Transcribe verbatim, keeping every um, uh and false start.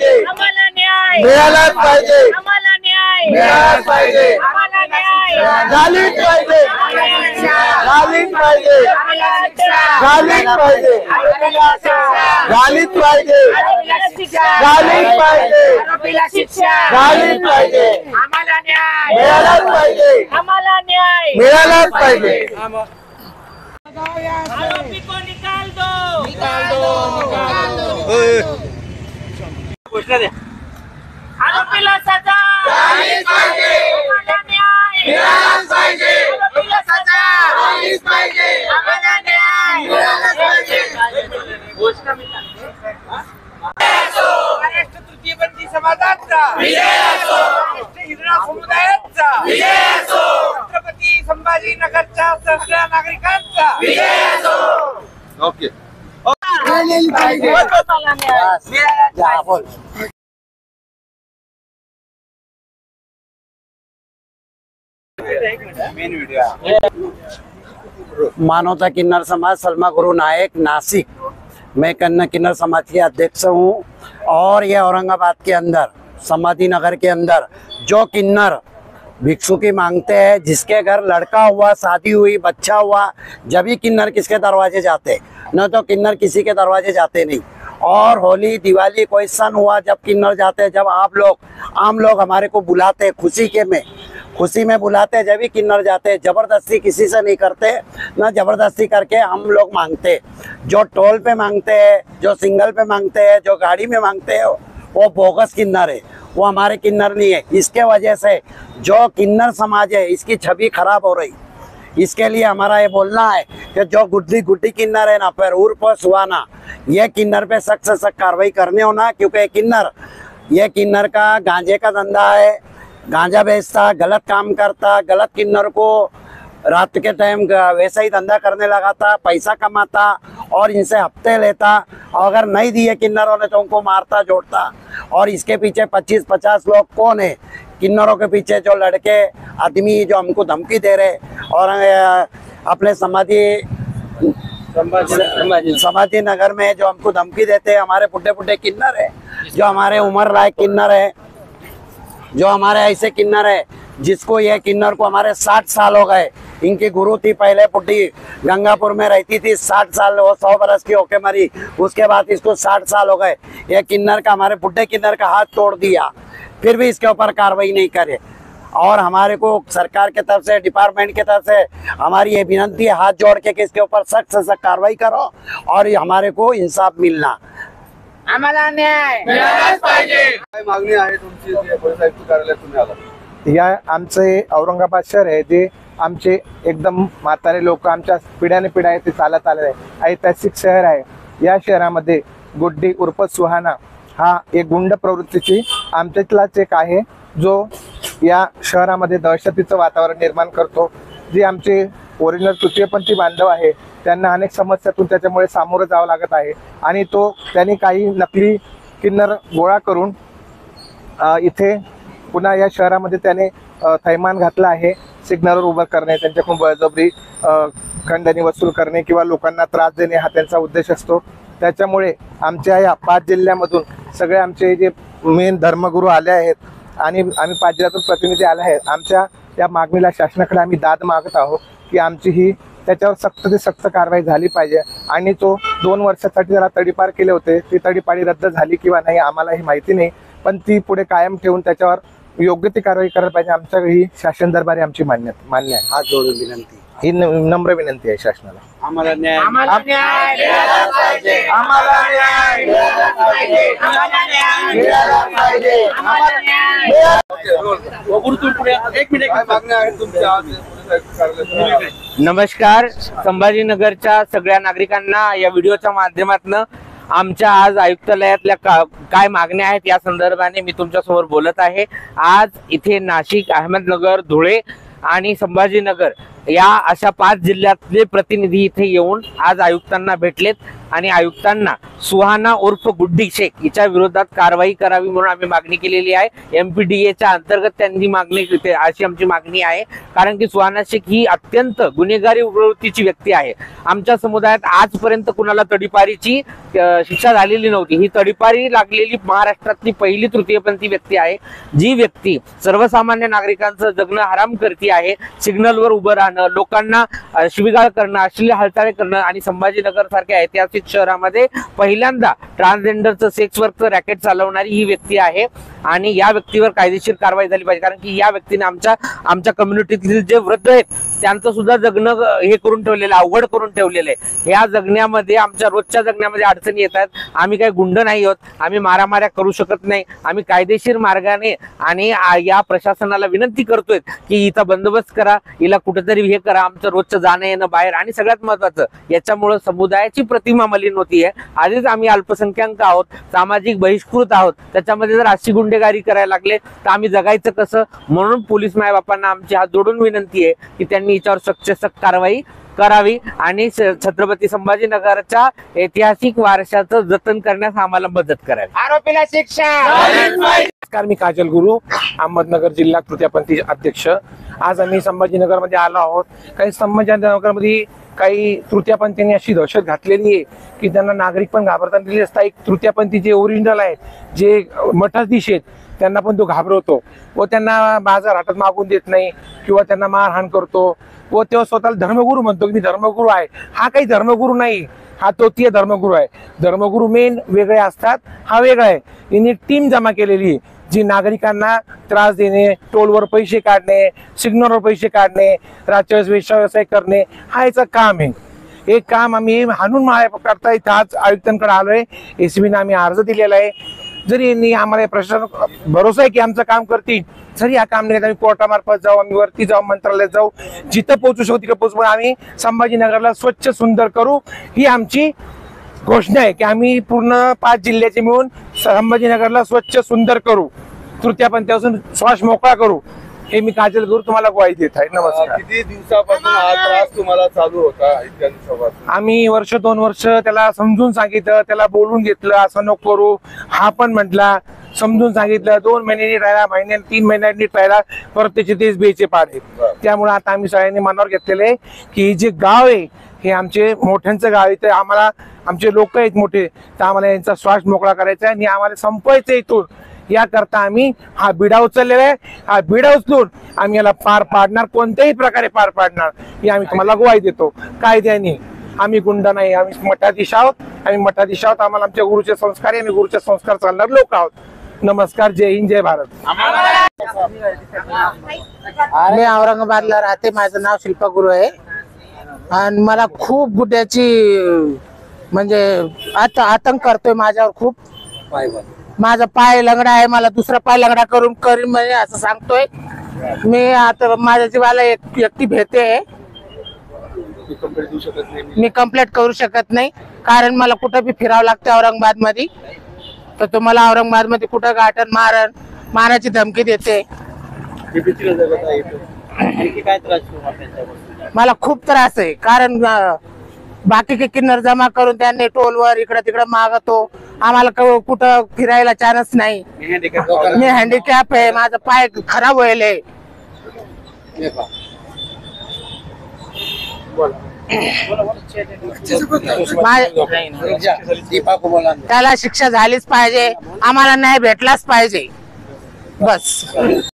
पाहिजे, आम्हाला न्याय मिळालाच पाहिजे, आम्हाला न्याय मिळालाच पाहिजे, आम्हाला न्याय झालीच पाहिजे, झालीच पाहिजे, झालीच पाहिजे, झालीच पाहिजे, झालीच पाहिजे, झालीच पाहिजे, आम्हाला न्याय मिळालाच पाहिजे, आम्हाला न्याय मिळालाच पाहिजे। आरोपी को निकाल दो, निकाल दो, निकाल दो। घोषणा द्या। आरोपीला सजा झालीच पाहिजे, आम्हाला न्याय मिळालाच पाहिजे, आरोपीला सजा झालीच पाहिजे, आम्हाला न्याय मिळालाच पाहिजे। घोषणा महाराष्ट्र तृतीयपंथी समाजाचा विजय असो, महाराष्ट्र हिजडा समुदायाचा विजय असो, छत्रपती संभाजीनगरच्या सगळ्या नागरिकांचा विजय असो। ओके आम्हाला न्याय मिळालाच पाहिजे। मानवता किन्नर समाज सलमा गुरु नायक नासिक, मैं कन्ना किन्नर समाज के अध्यक्ष हूँ। और ये औरंगाबाद के अंदर समाधि नगर के अंदर जो किन्नर भिक्षुकी मांगते हैं, जिसके घर लड़का हुआ, शादी हुई, बच्चा हुआ, जब ही किन्नर किसके दरवाजे जाते, न तो किन्नर किसी के दरवाजे जाते नहीं। और होली दिवाली कोई सन हुआ जब किन्नर जाते, जब आप लोग आम लोग हमारे को बुलाते खुशी के में खुशी में बुलाते, जब भी किन्नर जाते, जबरदस्ती किसी से नहीं करते, ना जबरदस्ती करके हम लोग मांगते। जो टोल पे मांगते हैं, जो सिंगल पे मांगते हैं, जो गाड़ी में मांगते हैं, वो बोगस किन्नर है, वो हमारे किन्नर नहीं है। इसके वजह से जो किन्नर समाज है इसकी छवि खराब हो रही। इसके लिए हमारा ये बोलना है कि जो गुड्डी गुड्डी किन्नर है ना, पर उर्फ सुहाना, ये किन्नर पे सख्त से सख्त कार्रवाई करने होना। क्योंकि किन्नर ये किन्नर का गांजे का धंधा है, गांजा बेचता, गलत काम करता, गलत किन्नर को रात के टाइम वैसा ही धंधा करने लगा था, पैसा कमाता और इनसे हफ्ते लेता। और अगर नहीं दिए किन्नरों ने तो उनको मारता जोड़ता। और इसके पीछे पच्चीस पचास लोग कौन है? किन्नरों के पीछे जो लड़के आदमी जो हमको धमकी दे रहे और अपने समाधि समाधि नगर में जो हमको धमकी देते हैं, हमारे बुढ़े बुढ़े किन्नर है, जो हमारे उम्र लायक किन्नर है, जो हमारे ऐसे किन्नर है जिसको ये किन्नर को हमारे साठ साल हो गए। इनकी गुरु थी पहले बुढ़ी, गंगापुर में रहती थी, साठ साल, वो सौ बरस की होके मरी, उसके बाद इसको साठ साल हो गए। ये किन्नर का, हमारे बुढ़े किन्नर का हाथ तोड़ दिया, फिर भी इसके ऊपर कार्रवाई नहीं करे। और हमारे को सरकार के तरफ से, डिपार्टमेंट के तरफ से हमारी ये विनती है, हाथ जोड़ के कि इसके ऊपर सख्त से सख्त कार्रवाई करो और हमारे को इंसाफ मिलना। आम्हाला न्याय मिळालाच पाहिजे। काय मागणी आहे तुमची? पोलीस आयुक्त कार्यालयात तुम्ही आला, या आमचे औरंगाबाद शहर आहे, जे आमचे एकदम म्हातारे लोक आमच्या पिढ्याने पिढ्या ते चालत आलेले आहे, ऐतिहासिक शहर आहे। या शहरामध्ये गुड्डी उर्फ सुहाना हा एक गुंड प्रवृत्तीची आमच्यातलाच एक आहे, जो या शहरामध्ये दहशतीचं वातावरण निर्माण करतो। जे आमचे ओरिजिनल तृतीयपंथी बांधव आहे त्यांना अनेक समस्यातून त्याच्यामुळे सामोरं जावं लागत आहे। आणि तो त्यांनी काही नकली किन्नर गोळा करून इथे पुन्हा या शहरामध्ये त्याने थैमान घातला आहे। सिग्नलवर उभं करणे, त्यांच्याकडून बळजबरी खंडणी वसूल करणे किंवा लोकांना त्रास देणे हा त्यांचा उद्देश असतो। त्याच्यामुळे आमच्या या पाच जिल्ह्यामधून सगळे आमचे जे मेन धर्मगुरू आले आहेत आणि आम्ही पाच जिल्ह्यातून प्रतिनिधी आले आहेत। आमच्या या मागणीला शासनाकडे आम्ही दाद मागत आहोत की आमची ही त्याच्यावर सक्त ते सक्त कारवाई झाली पाहिजे। आणि तो दोन वर्षासाठी त्याला तडीपार केले होते, ती तडीपारी रद्द झाली किंवा नाही आम्हाला ही माहिती नाही, पण ती पुढे कायम ठेवून त्याच्यावर योग्य ती कारवाई करायला पाहिजे। आमच्या ही शासन दरबारी आमची मान्य मान्य आहे। हाथ जोड़ून विनंती, ही नम्र विनंती आहे शासनाला। आम्हाला न्याय आम्हाला न्याय मिळालाच पाहिजे, आम्हाला न्याय मिळालाच पाहिजे, आम्हाला न्याय मिळालाच पाहिजे, आम्हाला न्याय एक मिनिट, काय मागणी आहे तुमची आज पोलीस आयुक्त कार्यालयात? नमस्कार, संभाजीनगरच्या सगळ्या नागरिकांना या व्हिडिओच्या माध्यमातून आमच्या आज आयुक्तालयातल्या का, काय मागण्या आहेत या संदर्भाने मी तुमच्यासमोर बोलत आहे। आज इथे नाशिक, अहमदनगर, धुळे आणि संभाजीनगर या अशा पाच जिल्ह्यातले प्रतिनिधी इथे येऊन आज आयुक्तांना भेटलेत। आणि आयुक्तांना सुहाना उर्फ गुड्डी शेख हिच्या विरोधात कारवाई करावी म्हणून आम्ही मागणी केलेली आहे। एमपीडीएच्या अंतर्गत त्यांनी मागणी अशी आमची मागणी आहे, कारण की सुहाना शेख ही अत्यंत गुन्हेगारी प्रवृत्तीची व्यक्ती आहे। आमच्या समुदायात आजपर्यंत कुणाला तडीपारीची शिक्षा झालेली नव्हती। ही तडीपारी लागलेली महाराष्ट्रातली पहिली तृतीयपंथी व्यक्ती आहे, जी व्यक्ती सर्वसामान्य नागरिकांचं जगणं हराम करती आहे। सिग्नलवर उभं राहणं, लोकांना शिवीगाळ करणं, अश्लील हालचाली करणं आणि संभाजीनगर सारख्या ऐतिहासिक शहरामध्ये पहिल्यांदा ट्रान्सजेंडरचं सेक्स वर्कचं रॅकेट चालवणारी ही व्यक्ती आहे आणि या व्यक्तीवर कायदेशीर कारवाई झाली पाहिजे, कारण की या व्यक्तीने आमच्या आमच्या कम्युनिटीतील जे वृद्ध आहेत त्यांचं सुद्धा जगणं हे करून ठेवलेलं, अवघड करून ठेवलेलं आहे। या जगण्यामध्ये, आमच्या रोजच्या जगण्यामध्ये अडचणी येतात। आम्ही काही गुंड नाही आहोत, आम्ही मारामाऱ्या करू शकत नाही। आम्ही कायदेशीर मार्गाने आणि या प्रशासनाला विनंती करतोय की इथं बंदोबस्त करा, हिला कुठेतरी हे करा, आमचं रोजचं जाणं येणं बाहेर। आणि सगळ्यात महत्वाचं, याच्यामुळे समुदायाची प्रतिमा मलिन होतीये। आधीच आम्ही अल्पसंख्याक आहोत, सामाजिक बहिष्कृत आहोत, त्याच्यामध्ये जर अशी गुंडेगारी करायला लागले तर आम्ही जगायचं कसं? म्हणून पोलीस मायबापांना आमची हात जोडून विनंती आहे की त्यांनी याच्यावर सक्त सक्त कारवाई करावी आणि छत्रपती संभाजीनगरच्या ऐतिहासिक वारशाचं जतन करण्यास आम्हाला मदत करावी। आरोपीला शिक्षा। नमस्कार, मी काजल गुरु, अहमदनगर जिल्हा तृतीयपंथी अध्यक्ष। आज आम्ही संभाजीनगर मध्ये आलो आहोत। काही संभाजीनगर मध्ये काही तृतीयपंथींनी अशी दहशत घातलेली आहे की त्यांना नागरिक पण घाबरताना दिले असता। एक तृतीयपंथी जे ओरिजिनल आहेत, जे मठाधीश आहेत, त्यांना पण तो घाबरवतो व त्यांना बाजार हातात मागून देत नाही किंवा त्यांना मारहाण करतो व तो स्वतःला धर्मगुरू म्हणतो की मी धर्मगुरू आहे। हा काही धर्मगुरू नाही, हा तृतीय धर्मगुरू आहे। धर्मगुरू मेन वेगळे असतात, हा वेगळा आहे। यांनी टीम जमा केलेली आहे जी नागरिकांना त्रास देणे, टोलवर पैसे काढणे, सिग्नलवर पैसे काढणे, राजकीय व्यवसाय करणे, हा याचं काम आहे। हे काम आम्ही हाणून माळ्या करता इथं आज आयुक्तांकडे आलोय। एसीबीने आम्ही अर्ज दिलेला आहे। जरी यांनी आम्हाला प्रशासन भरोसा आहे की आमचं काम करतील, जरी हा काम नाही आम्ही कोर्टामार्फत जाऊ, आम्ही वरती जाऊ, मंत्रालयात जाऊ, जिथं पोहोचू शकतो तिकडे पोहोचू, आम्ही संभाजीनगरला स्वच्छ सुंदर करू, ही आमची घोषणा आहे की आम्ही पूर्ण पाच जिल्ह्याचे मिळून संभाजीनगरला स्वच्छ सुंदर करू, तृतीयपंथीपासून श्वास मोकळा करू, हे मी काजल गुरु तुम्हाला ग्वाही देत आहे। नमस्कार। किती दिवसापासून हा त्रास तुम्हाला चालू होता इतक्यांसोबत? आम्ही वर्ष दोन वर्ष त्याला समजून सांगितलं, त्याला बोलून घेतलं, असं नको करू, हा पण म्हटला, समजून सांगितलं, दोन महिन्यांनी राहिला, महिन्यांनी तीन महिन्यांनी राहिला, परत त्याचे तेच बेचे पाडे। त्यामुळे आता आम्ही सगळ्यांनी मनावर घेतलेले आहे की जे गाव आहे हे आमचे मोठ्यांचं गाव आहे, तर आम्हाला आमचे लोक आहेत मोठे, तर आम्हाला यांचा श्वास मोकळा करायचा आहे आणि आम्हाला संपवायचं इथून। याकरता आम्ही हा बिडा उचललेला आहे। हा बिडा उचलून आम्ही याला पार पाडणार, कोणत्याही प्रकारे पार पाडणार, ही आम्ही तुम्हाला ग्वाही देतो कायद्याने। आम्ही गुंड नाही, आम्ही मठाधीश आहोत, आम्ही मठाधीश आहोत, आम्हाला आमच्या गुरुचे संस्कार आहे, आम्ही गुरुचे संस्कार चालणार लोक आहोत। नमस्कार, जय हिंद, जय भारत। मी औरंगाबादला राहते, माझं नाव शिल्पा गुरु आहे आणि मला खूप गुड्याची म्हणजे आता आतंक करतोय माझ्यावर खूप। माझा पाय लंगडा आहे, मला दुसरा पाय लंगडा करून करीन म्हणजे असं सांगतोय। मी आता माझ्या जीवाला एक व्यक्ती भेटते, मी कंप्लेंट करू शकत नाही, कारण मला कुठं बी फिरावं लागतं औरंगाबाद मध्ये, तर तुम्हाला औरंगाबाद मध्ये कुठं गाठन मारण मारायची धमकी देते। मला खूप त्रास आहे, कारण बाकीचे किन्नर जमा करून त्यांनी टोलवर इकडे तिकडे मागतो, आम्हाला कुठं फिरायला चान्स नाही। मी हँडिकॅप आहे, माझा पाय खराब व्हायला आहे। त्याला शिक्षा झालीच पाहिजे, आम्हाला न्याय भेटलाच पाहिजे, बस।